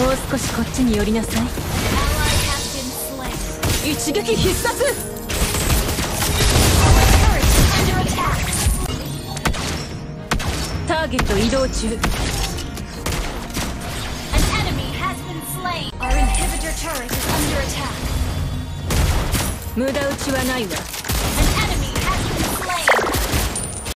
もう少しこっちに寄りなさい。一撃必殺。ターゲット移動中。無駄撃ちはないわ。